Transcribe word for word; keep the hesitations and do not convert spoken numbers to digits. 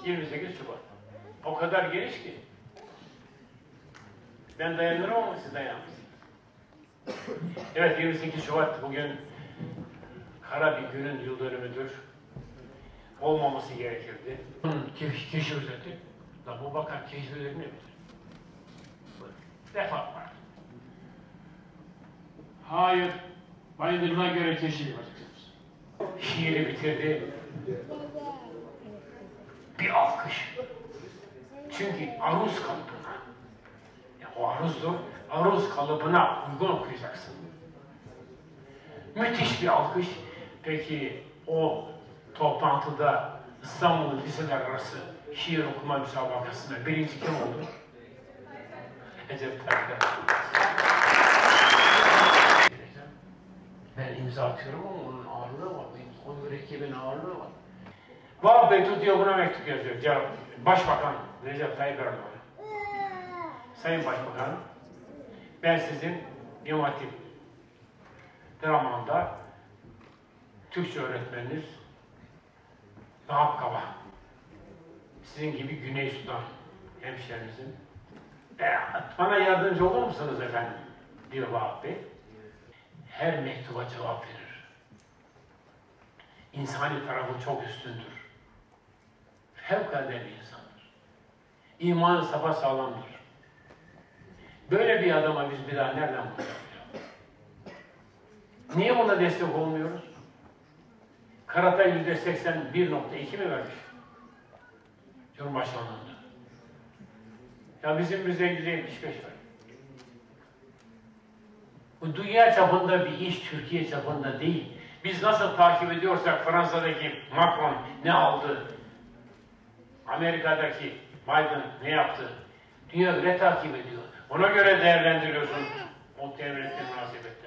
yirmi sekiz Şubat. O kadar geniş ki. Ben dayanırım ama siz dayanamazsınız. Evet, yirmi sekiz Şubat bugün kara bir günün yıl dönümüdür. Olmaması gerekirdi. Keş, keşif özeti. La bu bakan keşif özeti nedir? Defat var. Hayır. Bayındırına göre keşif yapacaksınız. Şiiri bitirdi. Bir alkış. Çünkü aruz kalıbına. Ya o aruzdur. Aruz kalıbına uygun okuyacaksın. Müthiş bir alkış. Peki o toplantıda İstanbul Liseler Arası şiir okuma müsabakasında birinci kim oldu? Recep Tayyip Erdoğan. Ben imza atıyorum ama onun ağırlığı var. O mürekkebin ağırlığı var. Vahap Bey tutuyor, buna mektup yazıyor. Cevap, Başbakan Recep Tayyip Erdoğan. Sayın Başbakan, ben sizin İmam Hatip Draman'da Türkçe öğretmeniniz Vahap Kaba. Sizin gibi Güney Sudan hemşehrinizin. E, bana yardımcı olur musunuz efendim? Diyor Vahap Bey. Her mektuba cevap verir. İnsani tarafı çok üstündür. Fevkalade bir insandır. İmanı sapasağlamdır. Böyle bir adama biz bir daha nereden bulacağız? Niye buna destek olmuyoruz? Karatay yüzde seksen bir nokta iki mi vermiş? Cumhurbaşkanlığında. Ya bizim yüzde yetmiş beş var. Bu dünya çapında bir iş, Türkiye çapında değil. Biz nasıl takip ediyorsak Fransa'daki Macron ne aldı? Amerika'daki Biden ne yaptı? Dünya öyle takip ediyor. Ona göre değerlendiriyorsun o devletin münasebetleri.